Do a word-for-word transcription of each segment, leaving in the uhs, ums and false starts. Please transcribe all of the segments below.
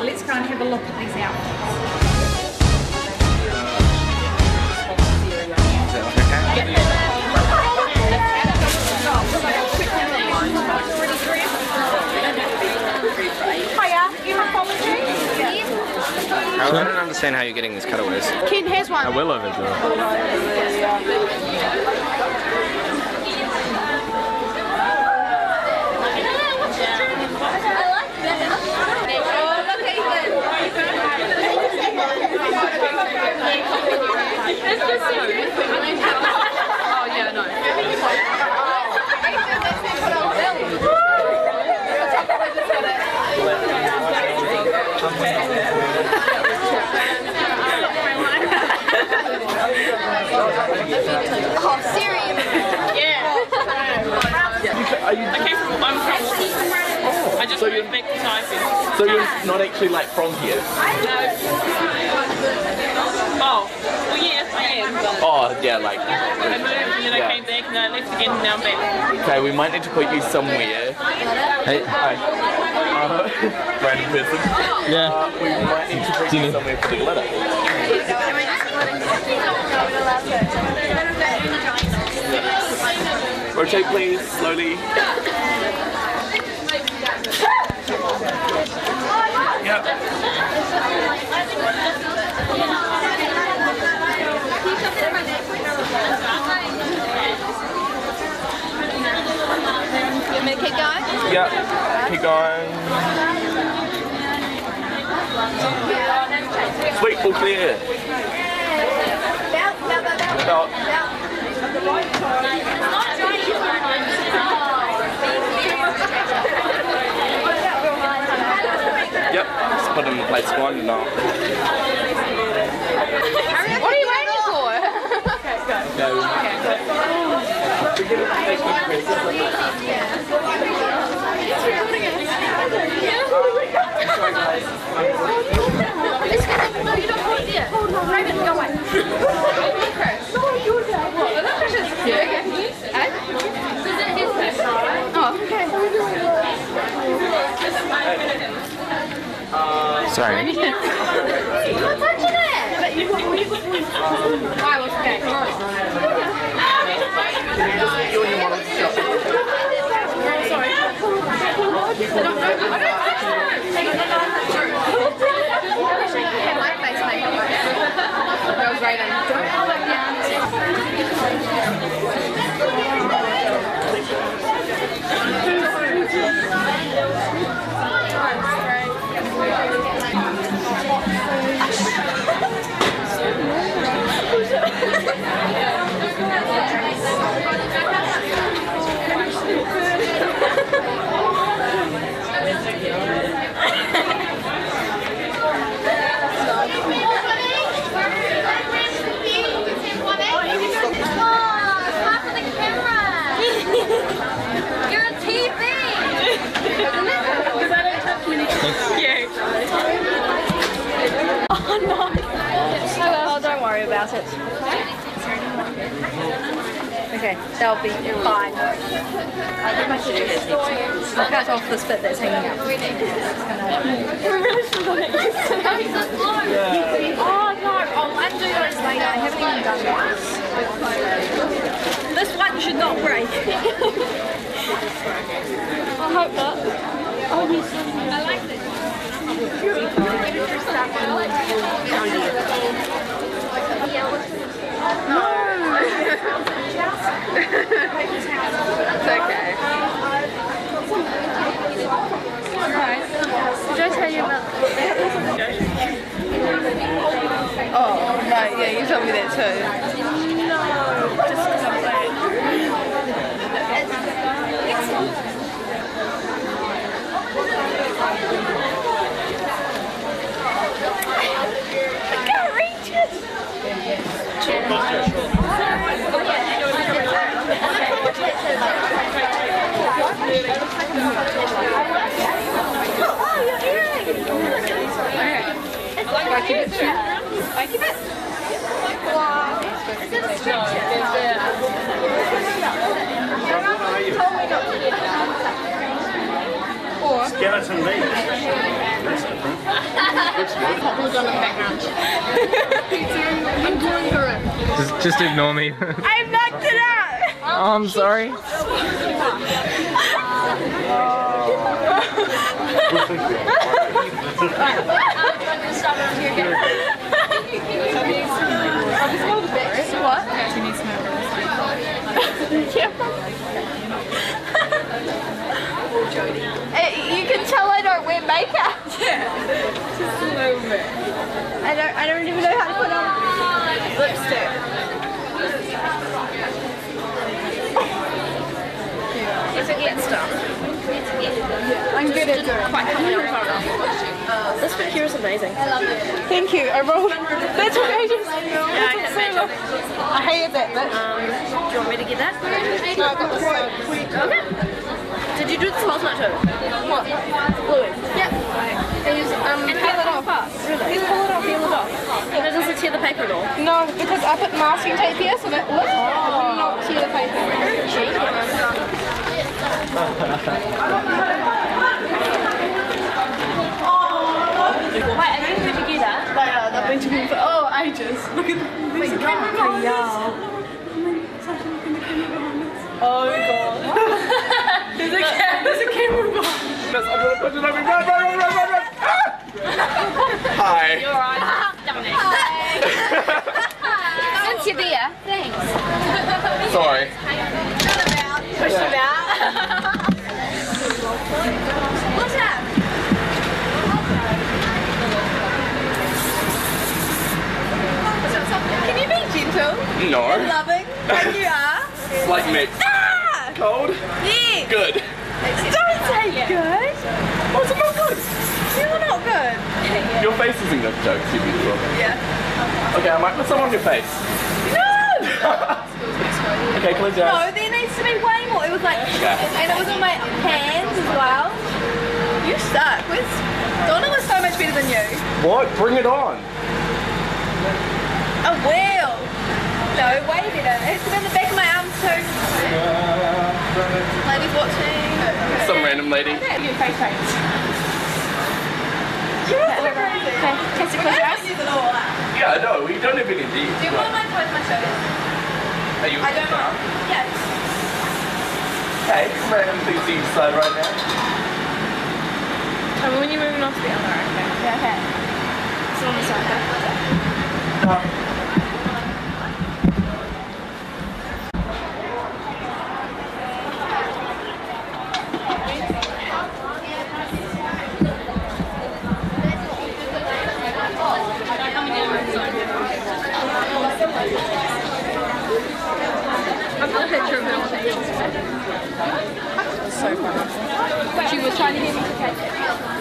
let's go and have a look at these outfits. I don't understand how you're getting these cutaways. Ken has one. I will eventually. Oh yeah, no. Oh, serious? Yeah. Are you, I came from, I'm from oh, I just so moved back to Tyson. So you're not actually like from here? No. Oh, well yes, I am. But Oh, yeah, like... I moved and then yeah. I came back and I left again and now I'm back. Okay, we might need to put you somewhere. Hey. Hi. Uh, random person. Yeah. Uh, we might need to bring you somewhere for the glitter. Rotate please, slowly. Yep. You want me to keep going? Yep. Keep going. Sweet, all clear. Belt, belt, belt, belt. Belt. Yep, just put them in place one now. What are you waiting for? Go. No, you don't want it. Hold on, Raven, go away. Oh, okay. Sorry. You're not touching it. I was okay. Sorry. I don't know. I don't touch that. My face makeup. That was Raven. Don't look down. About it. Okay, that'll be fine. I'll cut off this bit that's hanging out. Oh no, I'll undo those later. I haven't even done that. This one should not break. I hope not. Oh yes. I like this. No! It's okay. Alright. Did I tell you about... Oh, no, yeah, you told me that too. No, just because I'm black. I can't reach it! Oh, your earring! Okay. I keep it true. I keep it. Wow. Is it a stretcher? Or skeleton leaf. That's different. Who's on in the background? I'm going for it. Just, just ignore me. I knocked it out! Oh, I'm sorry. What? Hey, you can tell I don't wear makeup. Yeah. Just a little bit. I don't I don't even know how to put on lipstick. It's again stuff. I'm good at doing quite this bit here is amazing. I love it. Thank you. I rolled. That took ages. Yeah, I can imagine. I hated that bit. Um, do you want me to get that? No, I got the side. Okay. Did you do the small note too? What? Fluid. Yep. Use, um, and peel it off. Really? Peel it off. Peel it off. And it doesn't tear the paper at all? No, because I put masking tape here so that it will not tear the paper. Wait, are you put together? They are. They've been together for oh ages. Look at these are camera behind Oh god. There's a camera. There's a camera behind. I'm gonna put it on me. Run, run, run, run, run, run. Hi. You're alright. Since you're there, thanks. Sorry. Push them out. What's that? Can you be gentle? No. And loving like you are? Like me. Ah! Cold? Yeah. Good. Don't say good. What's it not good? You're not good. Your face isn't good, jokes, you beautiful. Yeah. Okay, I might put some on your face. No! Okay, close your No, eyes. there needs to be way more. It was like, Okay. and it was on my hands as well. You suck. Where's Donna was so much better than you. What? Bring it on. Oh, well. No, way better. It's been on the back of my arms too. Ladies watching. Some random lady. You face paint. You are so crazy. Okay, test it close your eyes. Yeah, I know. We don't have any of these. Do you want my close my shirt? Are you? I don't mind. Yes. Okay, some random things you decide right now. I mean, when you're moving off to the other, okay. Yeah, okay. It's on the side. No. I've got a picture of her. So funny. She was trying to get me to take it.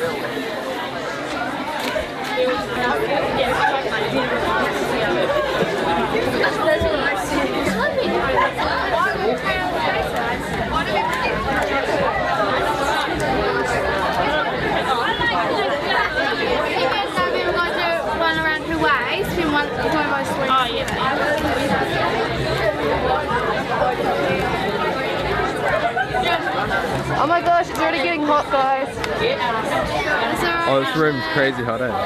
One around her waist and one one of those sleeves. Oh, yeah. Oh my gosh, it's already getting hot, guys. Oh, this room's crazy hot, eh?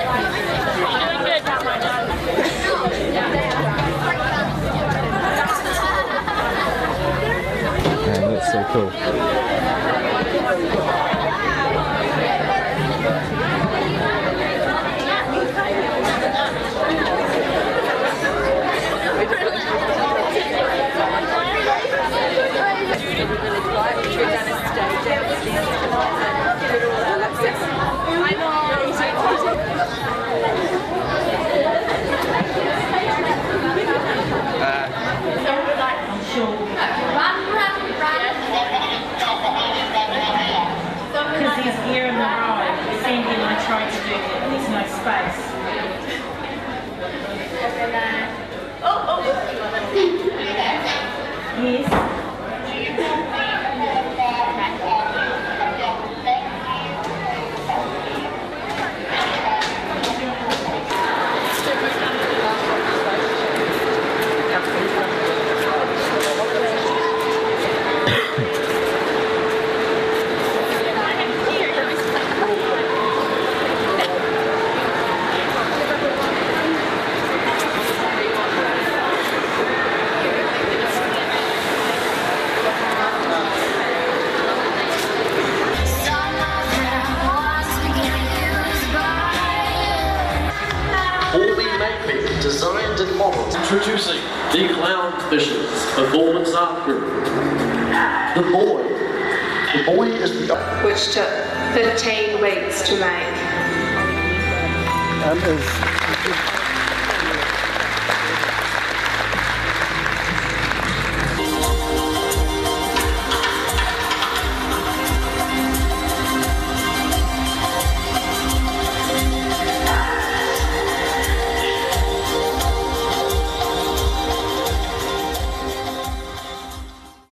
Man, that's so cool. handmade, designed and modeled. Introducing the Clownfish's Performance Art Group. The Boy. The Boy is the... Which took fifteen weeks to make. Um, is